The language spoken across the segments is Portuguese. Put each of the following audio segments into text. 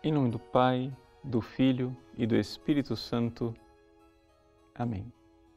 Em nome do Pai, do Filho e do Espírito Santo. Amém.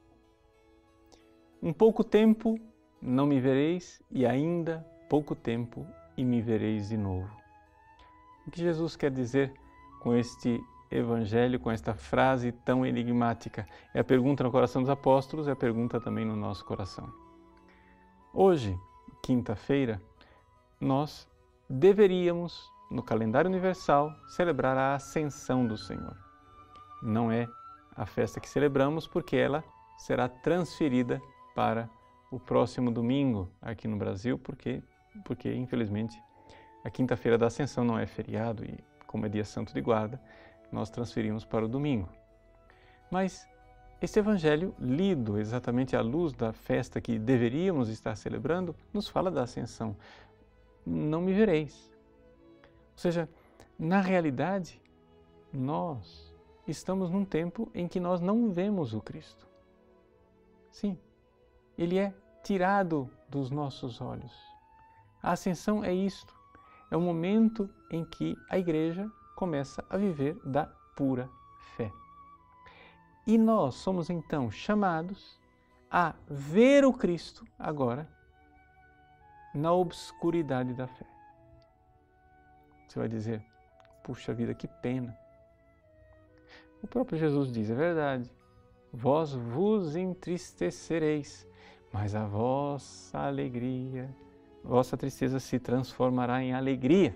Um pouco tempo não me vereis, e ainda pouco tempo e me vereis de novo. O que Jesus quer dizer com este Evangelho, com esta frase tão enigmática? É a pergunta no coração dos apóstolos, é a pergunta também no nosso coração. Hoje, quinta-feira, nós deveríamos, no calendário universal, celebrar a Ascensão do Senhor. Não é a festa que celebramos porque ela será transferida para o próximo domingo aqui no Brasil, porque infelizmente a quinta-feira da Ascensão não é feriado e, como é dia santo de guarda, nós transferimos para o domingo. Mas este Evangelho, lido exatamente à luz da festa que deveríamos estar celebrando, nos fala da Ascensão. Não me vereis. Ou seja, na realidade, nós estamos num tempo em que nós não vemos o Cristo. Sim, Ele é tirado dos nossos olhos. A Ascensão é isto, é o momento em que a Igreja começa a viver da pura fé. E nós somos então chamados a ver o Cristo agora na obscuridade da fé. Você vai dizer, puxa vida, que pena. O próprio Jesus diz, é verdade, vós vos entristecereis, mas a vossa alegria, vossa tristeza se transformará em alegria.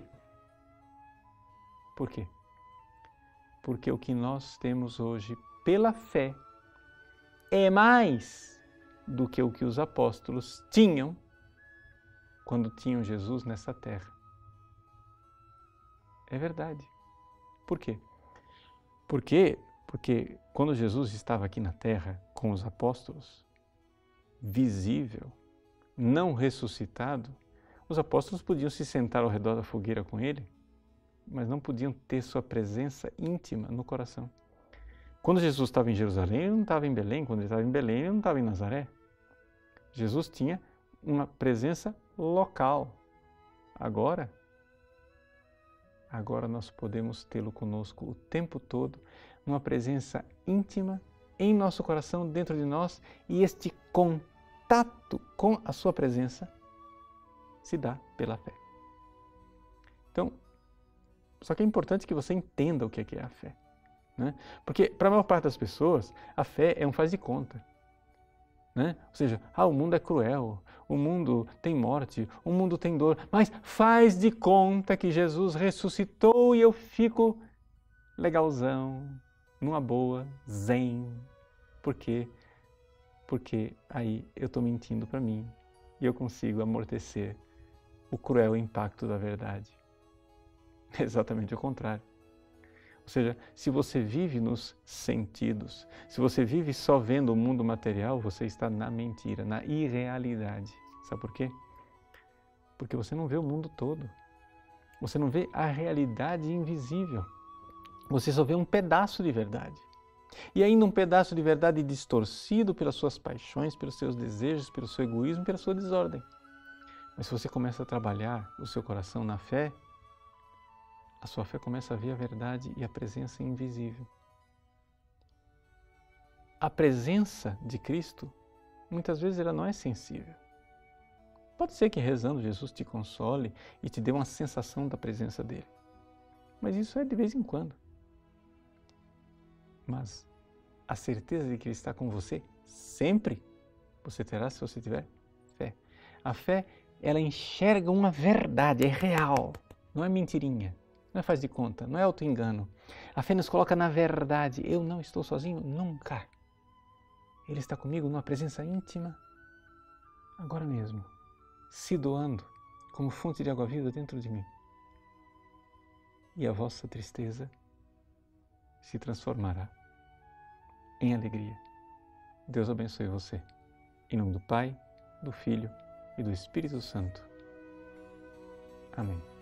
Por quê? Porque o que nós temos hoje pela fé é mais do que o que os apóstolos tinham quando tinham Jesus nessa terra. É verdade. Por quê? Porque quando Jesus estava aqui na terra com os apóstolos, visível, não ressuscitado, os apóstolos podiam se sentar ao redor da fogueira com ele, mas não podiam ter sua presença íntima no coração. Quando Jesus estava em Jerusalém, ele não estava em Belém. Quando ele estava em Belém, ele não estava em Nazaré. Jesus tinha uma presença local. Agora nós podemos tê-lo conosco o tempo todo, numa presença íntima em nosso coração, dentro de nós, e este contato com a sua presença se dá pela fé. Então, só que é importante que você entenda o que é a fé, né? Porque para a maior parte das pessoas, a fé é um faz de conta. Né? Ou seja, o mundo é cruel, o mundo tem morte, o mundo tem dor, mas faz de conta que Jesus ressuscitou e eu fico legalzão, numa boa, zen. Por quê? Porque aí eu estou mentindo para mim e eu consigo amortecer o cruel impacto da verdade. É exatamente o contrário. Ou seja, se você vive nos sentidos, se você vive só vendo o mundo material, você está na mentira, na irrealidade. Sabe por quê? Porque você não vê o mundo todo. Você não vê a realidade invisível. Você só vê um pedaço de verdade. E ainda um pedaço de verdade distorcido pelas suas paixões, pelos seus desejos, pelo seu egoísmo, pela sua desordem. Mas se você começa a trabalhar o seu coração na fé, a sua fé começa a ver a verdade e a presença invisível. A presença de Cristo, muitas vezes ela não é sensível. Pode ser que rezando Jesus te console e te dê uma sensação da presença dele. Mas isso é de vez em quando. Mas a certeza de que ele está com você sempre, você terá se você tiver fé. A fé, ela enxerga uma verdade, é real, não é mentirinha. Não é faz de conta, não é auto-engano. A fé nos coloca na verdade. Eu não estou sozinho nunca. Ele está comigo numa presença íntima, agora mesmo, se doando como fonte de água-viva dentro de mim. E a vossa tristeza se transformará em alegria. Deus abençoe você. Em nome do Pai, do Filho e do Espírito Santo. Amém.